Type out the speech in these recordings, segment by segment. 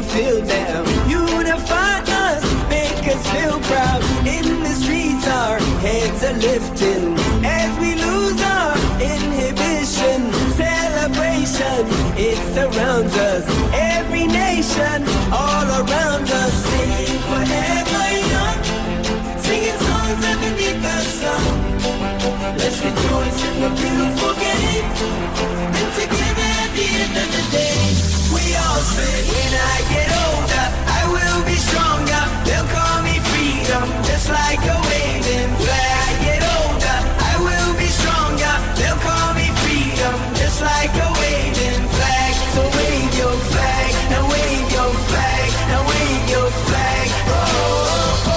field now. Unify us, make us feel proud. In the streets our heads are lifting as we lose our inhibition. Celebration, it surrounds us. Every nation, all around us. Sing forever young, singing songs underneath the sun. Let's rejoice in the beautiful game, and together at the end of the day, we all say, when I get older, I will be stronger. They'll call me freedom, just like a waving flag. I get older, I will be stronger. They'll call me freedom, just like a waving flag. So wave your flag, now wave your flag, now wave your flag. Oh, oh,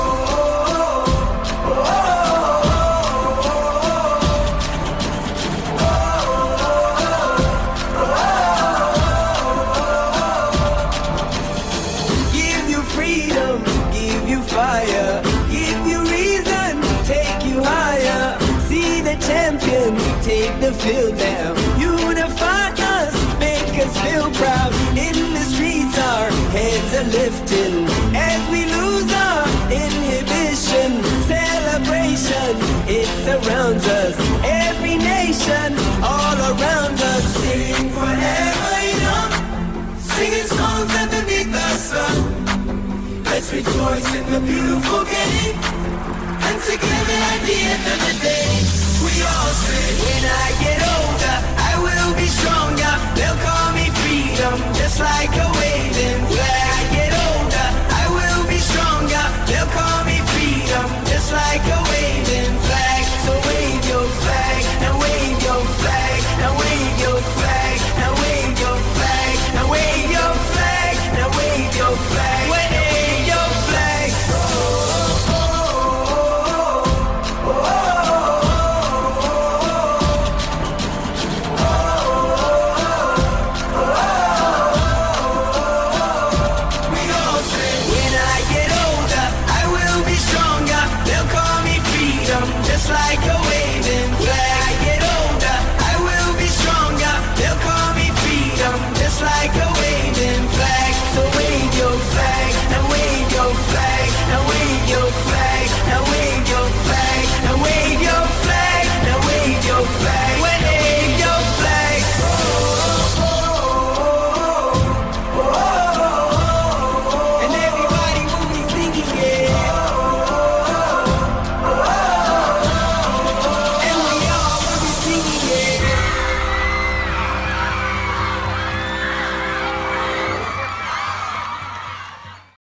oh, oh, oh. Fire, give you reason, take you higher. See the champions take the field now. Unify us, make us feel proud. In the streets our heads are lifting as we lose our inhibition. Celebration, it surrounds us. Every nation, all around us. Sing forever young, singing songs underneath the sun. Let's rejoice in the beautiful game, and together at the end of the day, we all say, when I get older, I will be stronger. They'll call me freedom, just like a waving flag. I get older, I will be stronger. They'll call me freedom, just like a waving flag. So wave your flag, now wave your flag, now wave your flag, now wave your flag, now wave your flag, now wave your flag. Just like a